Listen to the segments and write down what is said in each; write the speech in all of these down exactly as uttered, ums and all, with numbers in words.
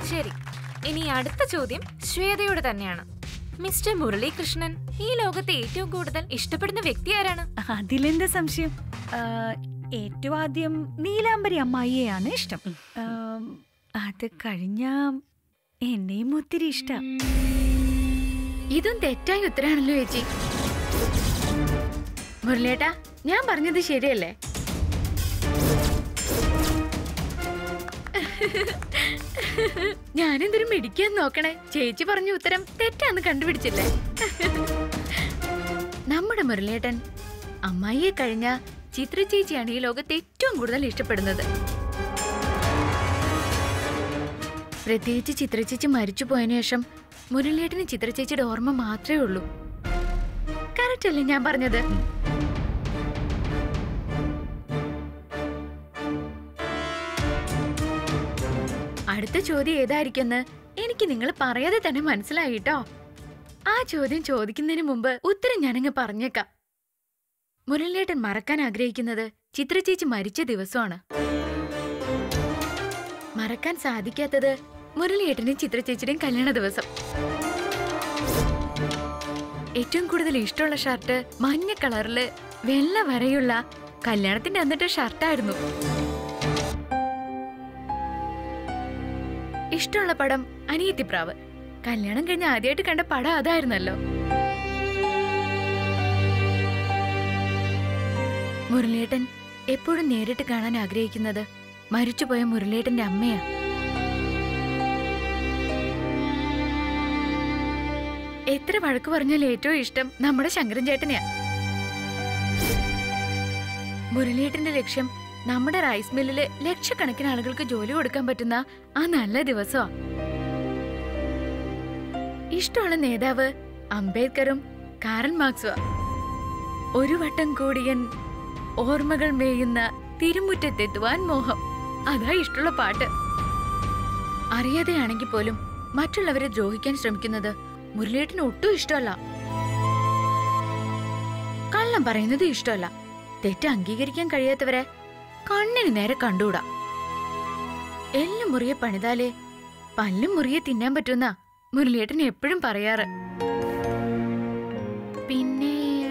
ശരി, ഇനി അടുത്ത ചോദ്യം ശ്വേതയോട് തന്നെയാണ്. മിസ്റ്റർ മുരളീകൃഷ്ണൻ ഈ ലോകത്തെ ഏറ്റവും കൂടുതൽ ഇഷ്ടപ്പെടുന്ന വ്യക്തി ആരാണ്? അതിലെന്താ സംശയം? ഏറ്റവും ആദ്യം നീലാംബരി അമ്മായിയെയാണ് ഇഷ്ടം. അത് കഴിഞ്ഞ എന്നെയും ഒത്തിരി ഇഷ്ടം. ഇതും തെറ്റായ ഉത്തരാണല്ലോ ചേച്ചി. മുരളിയേട്ടാ, ഞാൻ പറഞ്ഞത് ശരിയല്ലേ? ഞാനെന്തൊരു മിടിക്കാൻ നോക്കണേ. ചേച്ചി പറഞ്ഞ ഉത്തരം തെറ്റാന്ന് കണ്ടുപിടിച്ചില്ലേ? നമ്മുടെ മുരളിയേട്ടൻ അമ്മായിയെ കഴിഞ്ഞ ചിത്ര ചേച്ചിയാണ് ഈ ലോകത്ത് ഏറ്റവും കൂടുതൽ ഇഷ്ടപ്പെടുന്നത്. പ്രത്യേകിച്ച് ചിത്ര ചേച്ചി മരിച്ചു പോയതിനു ശേഷം മുരളിയേട്ടന് ചിത്ര ചേച്ചിയുടെ ഓർമ്മ മാത്രമേ ഉള്ളൂ. കറക്റ്റ് അല്ലേ ഞാൻ പറഞ്ഞത്? അടുത്ത ചോദ്യം ഏതായിരിക്കുമെന്ന് എനിക്ക് നിങ്ങൾ പറയാതെ തന്നെ മനസ്സിലായിട്ടോ. ആ ചോദ്യം ചോദിക്കുന്നതിന് മുമ്പ് ഉത്തരം ഞാനങ്ങ് പറഞ്ഞേക്കാം. മുരളിയേട്ടൻ മറക്കാൻ ആഗ്രഹിക്കുന്നത് ചിത്ര ചേച്ചി മരിച്ച ദിവസമാണ്. മറക്കാൻ സാധിക്കാത്തത് മുരളിയേട്ടനും ചിത്ര ചേച്ചിയുടെയും കല്യാണ ദിവസം. ഏറ്റവും കൂടുതൽ ഇഷ്ടമുള്ള ഷർട്ട് മഞ്ഞ കളറില് വെള്ള വരയുള്ള കല്യാണത്തിന്റെ അന്നിട്ട് ഷർട്ടായിരുന്നു. ഇഷ്ടമുള്ള പടം അനിയത്തിപ്രാവ്. കല്യാണം കഴിഞ്ഞ് ആദ്യമായിട്ട് കണ്ട പടം അതായിരുന്നല്ലോ. മുരളിയേട്ടൻ എപ്പോഴും നേരിട്ട് കാണാൻ ആഗ്രഹിക്കുന്നത് മരിച്ചുപോയ മുരളിയേട്ടന്റെ അമ്മയാ. എത്ര വഴക്ക് പറഞ്ഞാലും ഏറ്റവും ഇഷ്ടം നമ്മുടെ ശങ്കരൻ ചേട്ടനെയാ. മുരളിയേട്ടന്റെ ലക്ഷ്യം നമ്മുടെ റൈസ് മില്ലില് ലക്ഷക്കണക്കിന് ആളുകൾക്ക് ജോലി കൊടുക്കാൻ പറ്റുന്ന ആ നല്ല ദിവസമാ. ഇഷ്ടമുള്ള നേതാവ് അംബേദ്കറും കാറൽ മാർക്സുവാ. ഒരു വട്ടം കൂടിയൻ ഓർമ്മകൾ മേയുന്ന തിരുമുറ്റത്തെത്തുവാൻ മോഹം, അതാ ഇഷ്ടമുള്ള പാട്ട്. അറിയാതെയാണെങ്കിൽ പോലും മറ്റുള്ളവരെ ദ്രോഹിക്കാൻ ശ്രമിക്കുന്നത് മുരളിയേട്ടന് ഒട്ടും ഇഷ്ടമല്ല. കള്ളം പറയുന്നത് ഇഷ്ടമല്ല. തെറ്റ് അംഗീകരിക്കാൻ കഴിയാത്തവരെ കണ്ണിന് നേരെ കണ്ടുകൂടാ. എല്ലാം മുറിയെ പണിതാലേ പല്ലും മുറിയെ തിന്നാൻ പറ്റുന്ന മുരളിയേട്ടൻ എപ്പോഴും പറയാറ്. പിന്നെ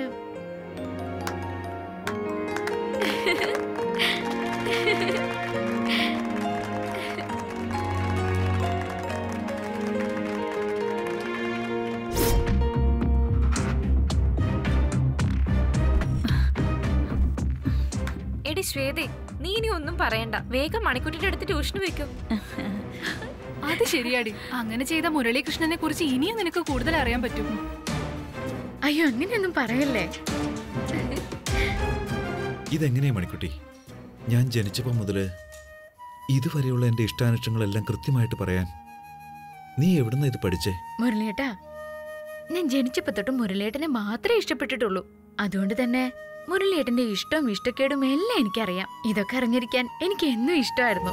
എടി ശ്വേതേ, നീ ഇനി ഒന്നും പറയണ്ട. വേഗം മണിക്കുട്ടിയുടെ അടുത്ത് ട്യൂഷന് വെക്കും. അത് ശരിയാടി. അങ്ങനെ ചെയ്ത മുരളീകൃഷ്ണനെ കുറിച്ച് ഇനിയും നിനക്ക് കൂടുതൽ അറിയാൻ പറ്റും. അയ്യോ, അങ്ങനെയൊന്നും പറയല്ലേ. ഇതെങ്ങനെയാ മണിക്കുട്ടി? ഞാൻ ജനിച്ചപ്പോ മുതല് ഇതുവരെയുള്ള എന്റെ ഇഷ്ടാനിഷ്ടങ്ങളെല്ലാം കൃത്യമായിട്ട് പറയാൻ നീ എവിടുന്ന ഇത് പഠിച്ചേ? മുരളിയേട്ടാ, ഞാൻ ജനിച്ചപ്പോ തൊട്ട് മുരളിയേട്ടനെ മാത്രമേ ഇഷ്ടപ്പെട്ടിട്ടുള്ളൂ. അതുകൊണ്ട് തന്നെ മുരളിയേട്ടന്റെ ഇഷ്ടവും ഇഷ്ടക്കേടും എല്ലാം എനിക്കറിയാം. ഇതൊക്കെ അറിഞ്ഞിരിക്കാൻ എനിക്ക് എന്നും ഇഷ്ടമായിരുന്നു.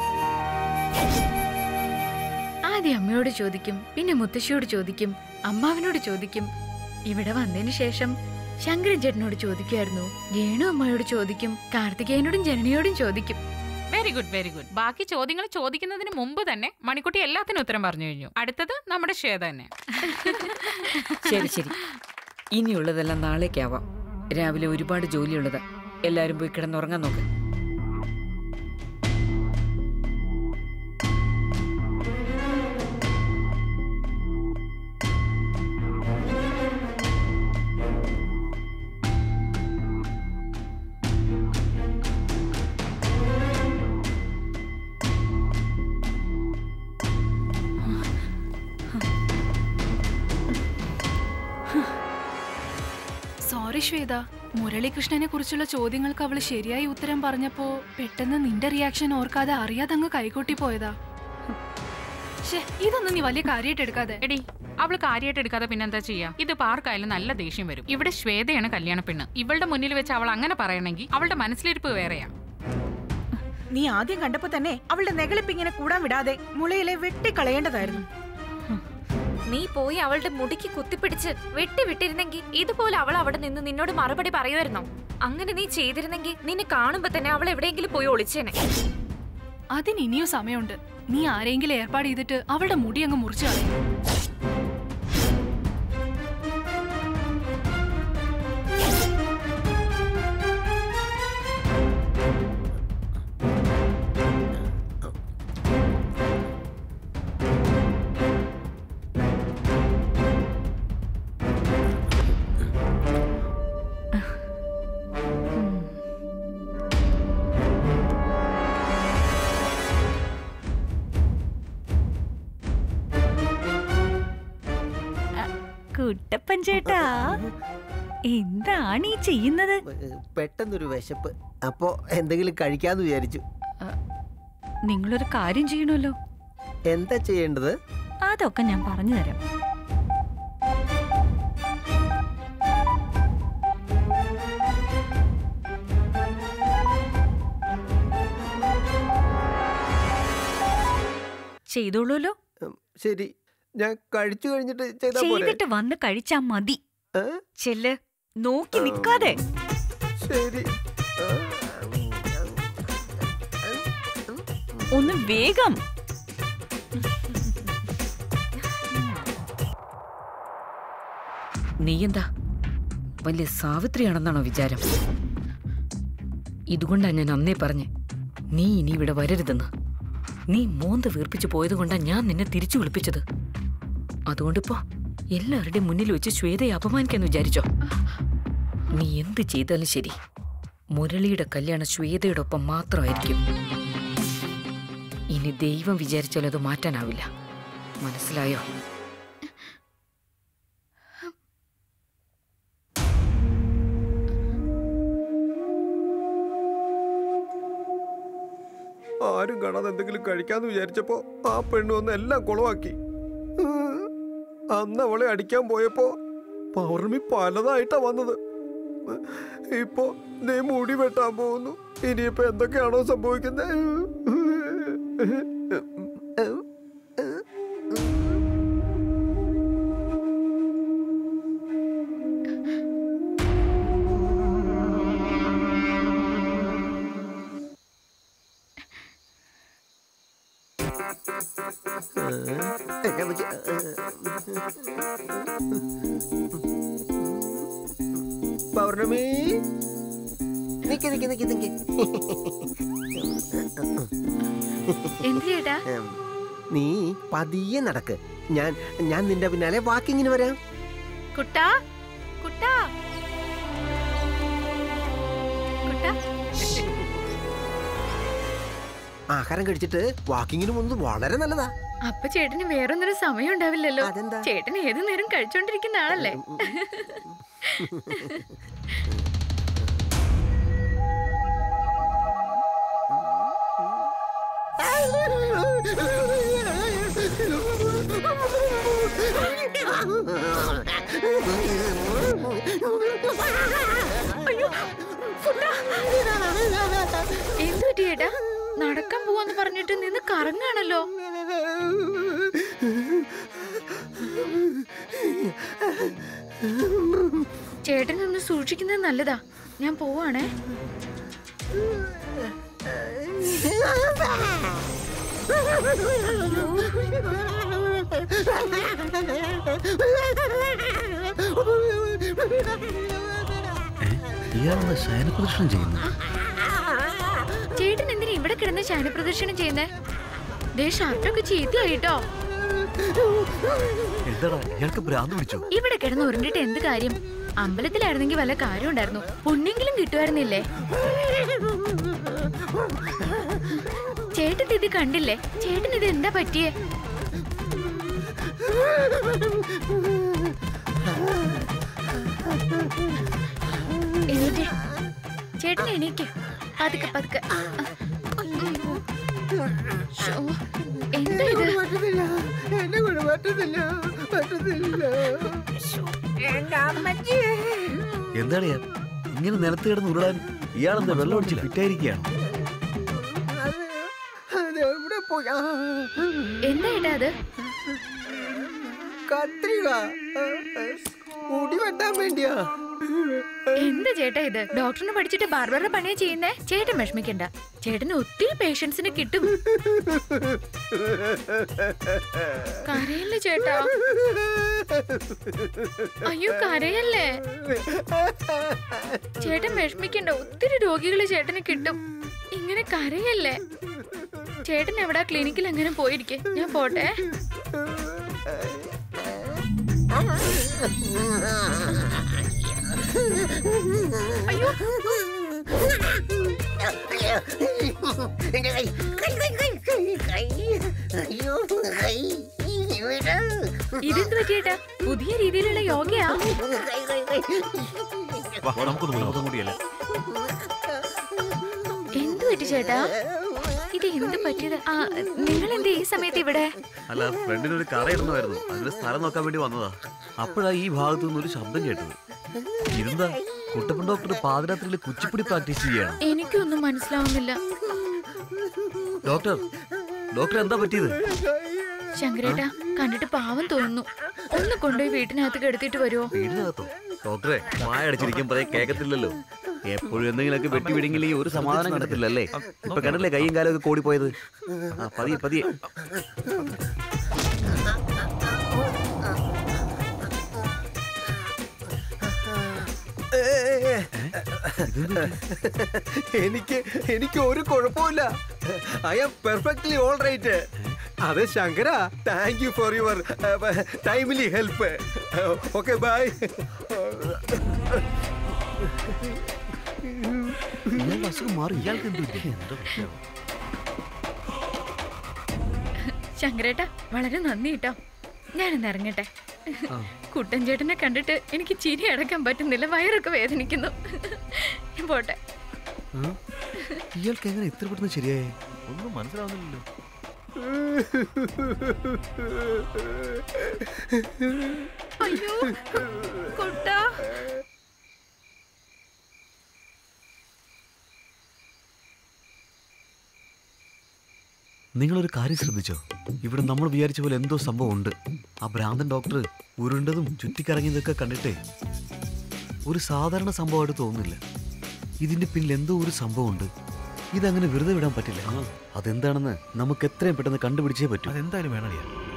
ആദ്യം അമ്മയോട് ചോദിക്കും, പിന്നെ മുത്തശ്ശിയോട് ചോദിക്കും, അമ്മാവനോട് ചോദിക്കും. ഇവിടെ വന്നതിന് ശേഷം ശങ്കരൻ ചേട്ടനോട് ചോദിക്കുമായിരുന്നു, രേണു അമ്മയോട് ചോദിക്കും, കാർത്തികേയനോടും ജനനിയോടും ചോദിക്കും. Very good very good. ബാക്കി ചോദ്യങ്ങൾ ചോദിക്കുന്നതിന് മുമ്പ് തന്നെ മണിക്കുട്ടി എല്ലാത്തിനും ഉത്തരം പറഞ്ഞു കഴിഞ്ഞു. അടുത്തത് നമ്മുടെ ശ്വേത തന്നെ. ശരി ശരി, ഇനിയുള്ളതെല്ലാം നാളേക്കാവാം. രാവിലെ ഒരുപാട് ജോലിയുള്ളത്. എല്ലാരും പോയി കിടന്നുറങ്ങാൻ നോക്ക്. സോറി ശ്വേത, മുരളീകൃഷ്ണനെ കുറിച്ചുള്ള ചോദ്യങ്ങൾക്ക് അവള് ശരിയായി ഉത്തരം പറഞ്ഞപ്പോ പെട്ടെന്ന് നിന്റെ റിയാക്ഷൻ ഓർക്കാതെ അറിയാതെ അങ്ങ് കൈകൊട്ടി പോയതാ. ഇതൊന്നും നീ വലിയ കാര്യമായിട്ട് എടുക്കാതെ. എടി, അവള് കാര്യമായിട്ട് എടുക്കാതെ പിന്നെന്താ ചെയ്യാ? ഇത് പാർക്കായാലും നല്ല ദേഷ്യം വരും. ഇവിടെ ശ്വേതയാണ് കല്യാണ പെണ്ണ്. ഇവളുടെ മുന്നിൽ വെച്ച് അവൾ അങ്ങനെ പറയണമെങ്കിൽ അവളുടെ മനസ്സിലിരിപ്പ് വേറെയാ. നീ ആദ്യം കണ്ടപ്പോ തന്നെ അവളുടെ നെകളിപ്പിങ്ങനെ കൂടാൻ വിടാതെ മുളയിലെ വെട്ടിക്കളയേണ്ടതായിരുന്നു. നീ പോയി അവളുടെ മുടിക്ക് കുത്തിപ്പിടിച്ച് വെട്ടി വിട്ടിരുന്നെങ്കിൽ ഇതുപോലെ അവൾ അവിടെ നിന്ന് നിന്നോട് മറുപടി പറയുമായിരുന്നോ? അങ്ങനെ നീ ചെയ്തിരുന്നെങ്കിൽ നിന്നെ കാണുമ്പോ തന്നെ അവൾ എവിടെയെങ്കിലും പോയി ഒളിച്ചേനെ. അതിന് ഇനിയും സമയമുണ്ട്. നീ ആരെങ്കിലും ഏർപ്പാട് ചെയ്തിട്ട് അവളുടെ മുടി അങ്ങ് മുറിച്ചു കളയും. കുട്ടപ്പൻ ചേട്ടാ, എന്താണ് ഈ ചെയ്യുന്നത്? പെട്ടെന്നൊരു വിശപ്പ്, അപ്പോ എന്തെങ്കിലും കഴിക്കാന്ന് വിചാരിച്ചു. നിങ്ങളൊരു കാര്യം ചെയ്യണമല്ലോ. എന്താ ചെയ്യേണ്ടത്? അതൊക്കെ ഞാൻ പറഞ്ഞു തരാം. ചെയ്തോളൂല്ലോ. ശരി, ഞാൻ കഴിച്ചു കഴിഞ്ഞിട്ട് ചെയ്തിട്ട് വന്ന് കഴിച്ചാ മതി. ചെല്ല്, നോക്കി നിക്കാതെ. ശരി, ഒന്ന് വേഗം. നീ എന്താ വലിയ സാവിത്രിയാണെന്നാണോ വിചാരം? ഇതുകൊണ്ടാ ഞാൻ അന്നേ പറഞ്ഞേ നീ ഇനി ഇവിടെ വരരുതെന്ന്. നീ മോന്ത വീർപ്പിച്ചു പോയത് കൊണ്ടാ ഞാൻ നിന്നെ തിരിച്ചു വിളിപ്പിച്ചത്. അതുകൊണ്ടിപ്പോ എല്ലാവരുടെയും മുന്നിൽ വെച്ച് ശ്വേതയെ അപമാനിക്കാന്ന് വിചാരിച്ചോ? നീ എന്ത് ചെയ്താലും ശരി, മുരളിയുടെ കല്യാണം ശ്വേതയുടെ ഒപ്പം മാത്രമായിരിക്കും. ഇനി ദൈവം വിചാരിച്ചാലും അത് മാറ്റാനാവില്ല. മനസ്സിലായോ? ആരും കാണാതെ എന്തെങ്കിലും കഴിക്കാന്ന് വിചാരിച്ചപ്പോ ആ പെണ്ണു വന്ന് എല്ലാം കുളവാക്കി. അന്ന് അവളെ അടിക്കാൻ പോയപ്പോ പൗർണമി പലതായിട്ടാ വന്നത്. ഇപ്പൊ നീ മുടി വെട്ടാൻ പോകുന്നു. ഇനിയിപ്പോ എന്തൊക്കെയാണോ സംഭവിക്കുന്നത്? പൗർണമി, നിക്ക് നിക്ക് നിക്ക് നിക്ക്. നീ പതിയെ നടക്ക്. ഞാൻ ഞാൻ നിന്റെ പിന്നാലെ വാക്കിങ്ങിന് വരാം. കുട്ടാ കുട്ടാ കുട്ടാ, ആഹാരം കഴിച്ചിട്ട് വാക്കിങ്ങിന് പോകുന്നത് വളരെ നല്ലതാ. അപ്പൊ ചേട്ടന് വേറൊന്നൊരു സമയം ഉണ്ടാവില്ലല്ലോ. ചേട്ടൻ ഏതു നേരം കഴിച്ചോണ്ടിരിക്കുന്ന ആളല്ലേ? എന്തു പറ്റി ചേട്ടാ? നടക്കാൻ പോവാന്ന് പറഞ്ഞിട്ട് നിന്ന് കറങ്ങാണല്ലോ. ചേട്ടൻ ഒന്ന് സൂക്ഷിക്കുന്നത് നല്ലതാ. ഞാൻ പോവാണേ. ശയനപ്രദർശനം ചെയ്യുന്നു. ചേട്ടൻ എന്തിനാ ഇവിടെ കിടന്ന് ശയനപ്രദർശനം ചെയ്യുന്നേ? ദേ ഷർട്ടൊക്കെ ചീത്തയായിട്ടോ. ഇവിടെ കിടന്ന് ഉരുണ്ടിട്ട് എന്ത് കാര്യം? അമ്പലത്തിലായിരുന്നെങ്കിൽ വല്ല കാര്യം ഉണ്ടായിരുന്നു. പുണ്യെങ്കിലും കിട്ടുമായിരുന്നില്ലേ? ചേട്ടൻ ഇത് കണ്ടില്ലേ? ചേട്ടൻ ഇത് എന്താ പറ്റിയേ? എണീറ്റ് ചേട്ടൻ എണീക്ക്. പതുക്കെ പതുക്കെ. എന്താ ഇത്? എന്താണ് ഇങ്ങനെ നിലത്ത് കിടന്ന് ഉരുളാൻ? ഇയാളെന്താ വെള്ളം ഒഴിച്ച് ഫിറ്റായിരിക്കുകയാണ്? എന്താ ഏട്ടാ അത്? കത്രിക മുടി വെട്ടാൻ വേണ്ടിയാ. എന്താ ചേട്ടാ ഇത്? ഡോക്ടറിന് പഠിച്ചിട്ട് ബാർബറുടെ പണിയാ ചെയ്യുന്നേ. ചേട്ടൻ വിഷമിക്കണ്ട, ചേട്ടന് ഒത്തിരി പേഷ്യൻസിന് കിട്ടും. കരയല്ലേ ചേട്ടാ? അയ്യോ കരയല്ലേ ചേട്ടൻ, വിഷമിക്കണ്ട, ഒത്തിരി രോഗികള് ചേട്ടന് കിട്ടും. ഇങ്ങനെ കരയല്ലേ. ചേട്ടൻ എവിടാ? ക്ലിനിക്കിൽ എങ്ങനെ പോയിരിക്കെ, ഞാൻ പോട്ടെ. അയ്യോ ഇതെന്ത് പറ്റിയേട്ടാ? പുതിയ രീതിയിലുള്ള യോഗയാ? എന്ത് പറ്റി ചേട്ടാ? ഇത് എന്ത് പറ്റിയത്? നിങ്ങൾ എന്ത് ഈ സമയത്ത് ഇവിടെ? അല്ല, ഫ്രണ്ടിന് ഒരു കടയിടുന്നതായിരുന്നു, അതിന്റെ സ്ഥലം നോക്കാൻ വേണ്ടി വന്നതാ. അപ്പോഴാ ഈ ഭാഗത്തു നിന്നൊരു ശബ്ദം കേട്ടത്. ഇതെന്താ? കുട്ടപ്പൻ ഡോക്ടർ പാതിരാത്രിയിൽ കുച്ചിപ്പുടി പ്രാക്ടീസ് ചെയ്യാണ്. എനിക്കൊന്നും മനസ്സിലാവുന്നില്ല. ഡോക്ടർ ഡോക്ടർ എന്താ പറ്റിയത്? ശങ്കരേട്ടാ, കണ്ടിട്ട് പാവം തോന്നുന്നു. ഒന്ന് കൊണ്ടുപോയി വീട്ടിനകത്ത് കിടത്തിട്ട് വരുമോ? വീടിനകത്തോ? ഡോക്ടറെ, വായ അടിച്ചിരിക്കുമ്പോഴേ കേൾക്കത്തില്ലല്ലോ. എപ്പോഴും എന്തെങ്കിലുമൊക്കെ വെട്ടി വിടുമെങ്കിൽ ഈ ഒരു സമാധാനം കിടത്തില്ലല്ലേ. ഇപ്പൊ കണ്ടല്ലേ കൈയും കാലും ഒക്കെ കൂടി പോയത്. ആ പതിയെ പതിയെ. എനിക്ക് എനിക്ക് ഒരു കുഴപ്പമില്ല. I am perfectly all right. അതെ Shankara, thank you for your timely help. Okay bye. അസുഖം മാറി. ഇയാൾക്ക് എന്ത്? ശങ്കരേട്ടാ, വളരെ നന്ദി കേട്ടോ. ഞാനിന്ന് ഇറങ്ങട്ടെ. കുട്ടൻ ചേട്ടനെ കണ്ടിട്ട് എനിക്ക് ചിരി അടക്കാൻ പറ്റുന്നില്ല, വയറൊക്കെ വേദനിക്കുന്നു. പോട്ടെ. ഇയാൾക്ക് എങ്ങനെ ഇത്ര പെട്ടെന്ന് ശരിയായേ? ഒന്നും മനസ്സിലാവുന്നില്ലല്ലോ. അയ്യോ കുട്ടാ. നിങ്ങളൊരു കാര്യം ശ്രദ്ധിച്ചോ? ഇവിടെ നമ്മൾ വിചാരിച്ച പോലെ എന്തോ സംഭവം ഉണ്ട്. ആ ഭ്രാന്തൻ ഡോക്ടർ ഉരുണ്ടതും ചുറ്റിക്കറങ്ങിയതൊക്കെ കണ്ടിട്ടേ ഒരു സാധാരണ സംഭവമായിട്ട് തോന്നുന്നില്ല. ഇതിന്റെ പിന്നിൽ എന്തോ ഒരു സംഭവം ഉണ്ട്. ഇതങ്ങനെ വെറുതെ വിടാൻ പറ്റില്ല. അതെന്താണെന്ന് നമുക്ക് എത്രയും പെട്ടെന്ന് കണ്ടുപിടിച്ചേ പറ്റൂ. അതെന്തായാലും വേണം.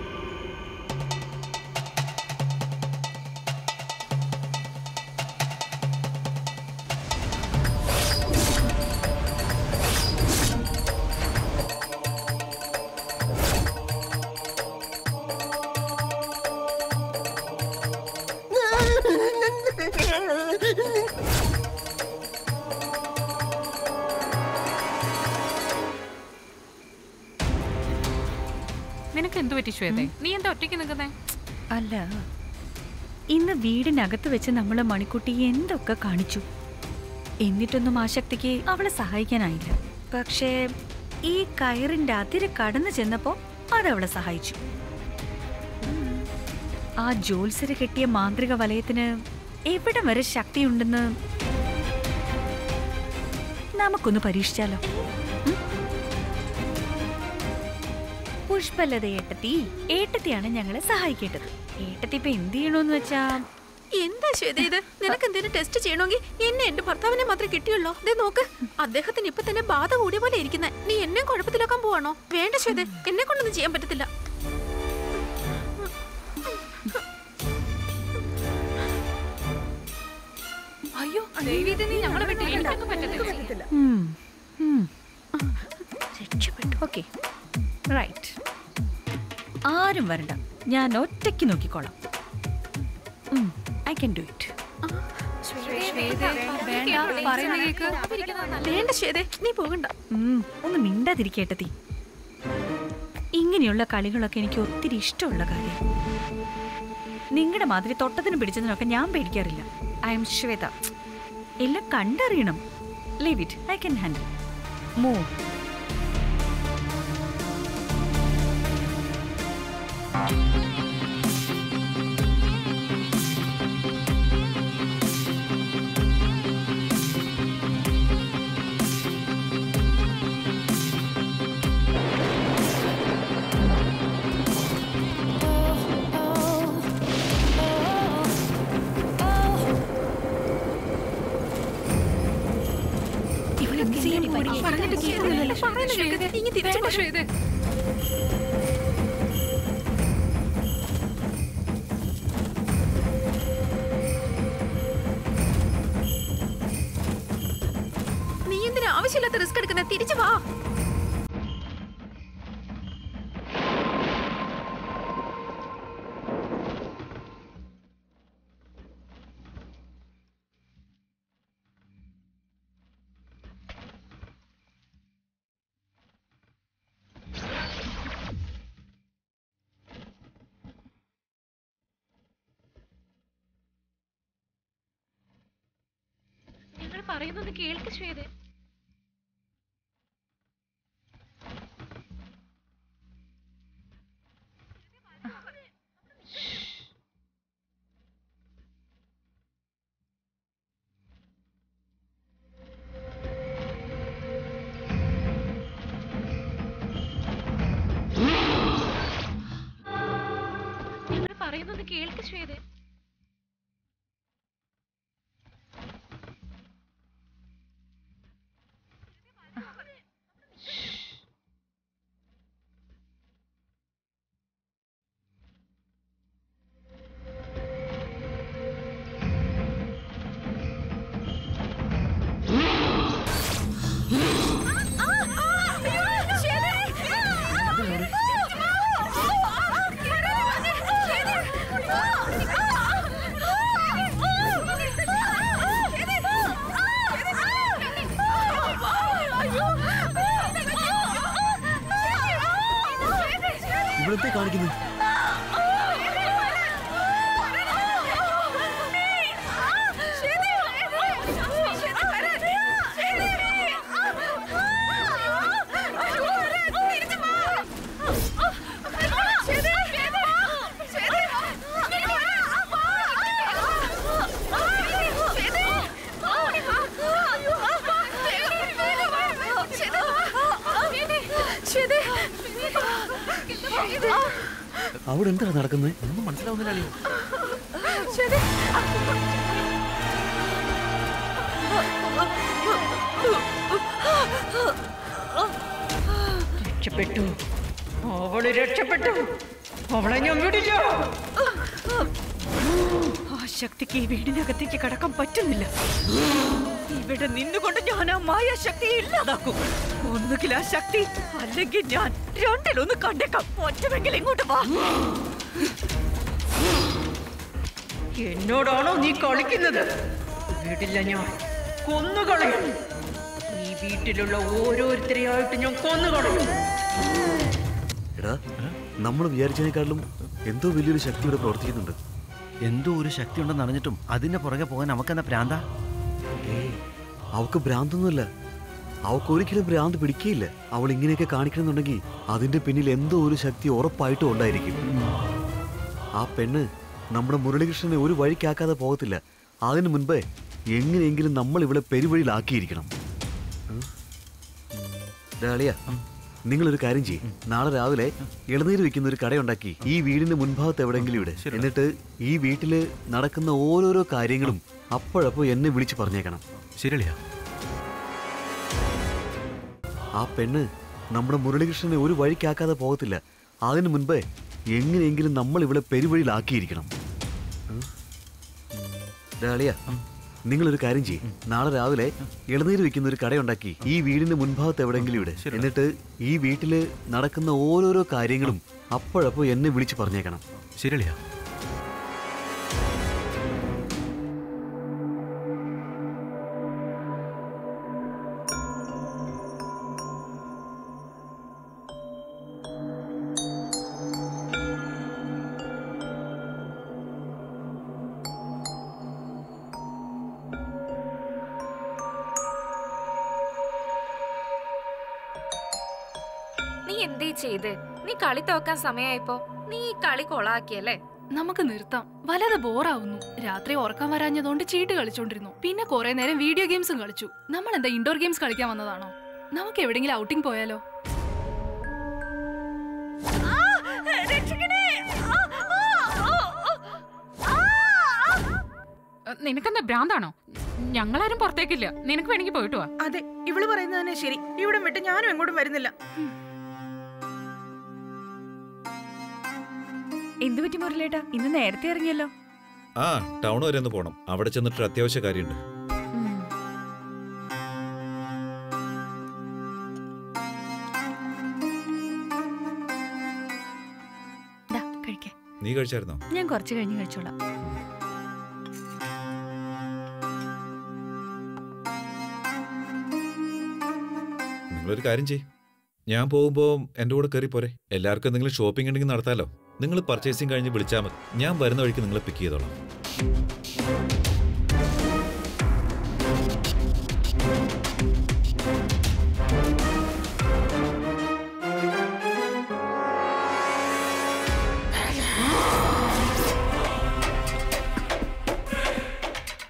നിനക്ക് എന്ത് പറ്റി ശ്വേതേ? നീ എന്താ ഒറ്റയ്ക്ക് നിൽക്കുന്നേ? അല്ല, ഇന്ന് വീടിനകത്ത് വെച്ച് നമ്മള് മണിക്കുട്ടി എന്തൊക്കെ കാണിച്ചു. എന്നിട്ടൊന്നും ആ ശക്തിക്ക് അവളെ സഹായിക്കാനായില്ല. പക്ഷേ ഈ കയറിന്റെ അതിര് കടന്നു ചെന്നപ്പോ അതവളെ സഹായിച്ചു. ആ ജോത്സ്യര് കെട്ടിയ മാന്ത്രിക വലയത്തിന് എവിടെ വരെ ശക്തിയുണ്ടെന്ന് നമുക്കൊന്ന് പരീക്ഷിച്ചാലോ? പുഷ്പലത ഏട്ടത്തി ഏട്ടത്തിയാണ് ഞങ്ങളെ സഹായിക്കേണ്ടത്. ഏട്ടത്തി ഇപ്പൊ എന്ത് ചെയ്യണോന്ന് വെച്ചാ. എന്താ ശ്വേത ഇത്? നിനക്ക് എന്തെങ്കിലും ടെസ്റ്റ് ചെയ്യണമെങ്കിൽ എന്നെ എന്റെ ഭർത്താവിനെ മാത്രമേ കിട്ടിയുള്ളൂ. ദേ നോക്ക്, അദ്ദേഹത്തിന് ഇപ്പൊ തന്നെ ബാധ കൂടിയ പോലെ ഇരിക്കുന്നെ. നീ എന്നെ കുഴപ്പത്തിലാക്കാൻ പോവാണോ? വേണ്ട ശ്വേത, എന്നെ കൊണ്ടൊന്നും ചെയ്യാൻ പറ്റത്തില്ല. അയ്യോ നീ ഞങ്ങളെ വിട്ട് എനിക്കൊന്നും പറ്റത്തില്ല. രക്ഷപ്പെട്ടു. Okay right. ആരും വരണ്ട, ഞാൻ ഒറ്റയ്ക്ക് നോക്കിക്കോളാം. I can do it. വേണ്ട ശ്വേതേ, നീ പോകണ്ട. ഒന്ന് മിണ്ടാതിരിക്കേട്ടത്തി. ഇങ്ങനെയുള്ള കളികളൊക്കെ എനിക്ക് ഒത്തിരി ഇഷ്ടമുള്ള കാര്യം. നിങ്ങളുടെ മാതിരി തൊട്ടതിനും പിടിച്ചതിനൊക്കെ ഞാൻ പേടിക്കാറില്ല. I M Shwetha. എല്ലാം കണ്ടറിയണം. Leave it, I can handle. Move. നീ എന്തിനാ ആവശ്യമില്ലാത്ത റിസ്ക് എടുക്കുന്ന? തിരിച്ചു വാ. പറയുന്നത് കേൾക്ക് ശ്വേത. ഞങ്ങൾ പറയുന്നത് കേൾക്ക് ശ്വേത. ഇവിടത്തെ കാണിക്കുന്നു. അവിടെ എന്താ നടക്കുന്നത്? ഒന്നും മനസ്സിലാവുന്നില്ല. രക്ഷപ്പെട്ടു, അവള് രക്ഷപ്പെട്ടു. അവളെ ഞാൻ വിടില്ല. ആ ശക്തിക്ക് ഈ വീടിനകത്തേക്ക് കടക്കാൻ പറ്റുന്നില്ല. ഇവിടെ നിന്നുകൊണ്ട് ഞാൻ ആ മായാശക്തിയെ ഇല്ലാതാക്കും. ഒന്നുകിൽ ആ ശക്തി, അല്ലെങ്കിൽ ഞാൻ രണ്ടിലൊന്ന് കണ്ടേക്കാം. ഒറ്റമെങ്കിൽ ഇങ്ങോട്ട് വാ. എന്നോടാണോ നീ കളിക്കുന്നത്? വിടില്ല, ഞാൻ കൊന്നുകളയും. ഈ വീട്ടിലുള്ള ഓരോരുത്തരെയായിട്ട് ഞാൻ കൊന്നുകളയും. എടാ, നമ്മൾ വിചാരിച്ചതിനേക്കാളും എന്തോ വലിയൊരു ശക്തി ഇവിടെ പ്രവർത്തിക്കുന്നുണ്ട്. എന്തോ ഒരു ശക്തി ഉണ്ടെന്ന് അറിഞ്ഞിട്ടും അതിന്റെ പുറകെ പോകാൻ നമുക്കെന്താ ഭ്രാന്ത? അവൾക്ക് ഭ്രാന്തൊന്നുമല്ല. അവൾക്കൊരിക്കലും ഭ്രാന്ത് പിടിക്കുകയില്ല. അവൾ ഇങ്ങനെയൊക്കെ കാണിക്കണമെന്നുണ്ടെങ്കിൽ അതിന്റെ പിന്നിൽ എന്തോ ഒരു ശക്തി ഉറപ്പായിട്ടും ഉണ്ടായിരിക്കും. ആ പെണ്ണ് നമ്മുടെ മുരളികൃഷ്ണനെ ഒരു വഴിക്കാക്കാതെ പോകത്തില്ല. അതിനു മുൻപേ എങ്ങനെയെങ്കിലും നമ്മൾ ഇവിടെ പെരുവഴിയിലാക്കിയിരിക്കണം. ഡാളിയ, നിങ്ങളൊരു കാര്യം ചെയ്യും. നാളെ രാവിലെ ഇളനീര് വെക്കുന്ന ഒരു കടയുണ്ടാക്കി ഈ വീടിന്റെ മുൻഭാഗത്ത് എവിടെയെങ്കിലും ഇവിടെ. എന്നിട്ട് ഈ വീട്ടില് നടക്കുന്ന ഓരോരോ കാര്യങ്ങളും അപ്പോഴപ്പോ എന്നെ വിളിച്ച് പറഞ്ഞേക്കണം. ശരിയല്ല? ആ പെണ്ണ് നമ്മുടെ മുരളികൃഷ്ണനെ ഒരു വഴിക്കാക്കാതെ പോകത്തില്ല. അതിനു മുൻപേ എങ്ങനെയെങ്കിലും നമ്മൾ ഇവിടെ പെരുവഴിയിലാക്കിയിരിക്കണം. ഡാളിയ, നിങ്ങളൊരു കാര്യം ചെയ്യും. നാളെ രാവിലെ ഇളനീര് വെക്കുന്ന ഒരു കടയുണ്ടാക്കി ഈ വീടിന്റെ മുൻഭാഗത്ത് എവിടെയെങ്കിലും ഇവിടെ. എന്നിട്ട് ഈ വീട്ടില് നടക്കുന്ന ഓരോരോ കാര്യങ്ങളും അപ്പോഴപ്പോ എന്നെ വിളിച്ച് പറഞ്ഞേക്കണം. ശരിയല്ല? നീ എന്തേ ചെയ്ത്? നീ കളി തോക്കാൻ സമയമായപ്പോ നീ ഈ കളി കൊളാക്കിയല്ലേ? നമുക്ക് നിർത്താം. വല്ലാതെ ബോറാവുന്നു. രാത്രി ഉറക്കം വരാഞ്ഞതുകൊണ്ട് ചീട്ട് കളിച്ചോണ്ടിരുന്നു. പിന്നെ കുറെ നേരം വീഡിയോ ഗെയിംസും കളിച്ചു. നമ്മൾ എന്താ ഇൻഡോർ ഗെയിംസ് കളിക്കാൻ വന്നതാണോ? നമുക്ക് എവിടെയെങ്കിലും ഔട്ടിംഗ് പോയാലോ? നിനക്കെന്താ ഭ്രാന്താണോ? ഞങ്ങളാരും പുറത്തേക്കില്ല. നിനക്ക് വേണമെങ്കിൽ പോയിട്ട് വാ. അതെ, ഇവള് പറയുന്നത് തന്നെ ശരി. ഇവിടെ വിട്ട് ഞാനും എങ്ങോട്ടും വരുന്നില്ല. എന്തു പറ്റി മുരളിയേട്ടാ? ഇന്ന് നേരത്തെ ഇറങ്ങിയല്ലോ. ആ, ടൗൺ വരെ ഒന്ന് പോണം. അവിടെ ചെന്നിട്ട് അത്യാവശ്യ കാര്യമുണ്ട്. നീ കഴിച്ചായിരുന്നോ? ഞാൻ കുറച്ച് കഴിഞ്ഞ് കഴിച്ചോളാം. നിങ്ങളൊരു കാര്യം ചെയ്യ്, ഞാൻ പോകുമ്പോ എന്റെ കൂടെ കയറി പോരെ. എല്ലാവർക്കും എന്തെങ്കിലും ഷോപ്പിംഗ് ഉണ്ടെങ്കിൽ നടത്താലോ. നിങ്ങൾ പർച്ചേസിങ് കഴിഞ്ഞ് വിളിച്ചാൽ മതി. ഞാൻ വരുന്ന വഴിക്ക് നിങ്ങളെ പിക്ക് ചെയ്തോളാം.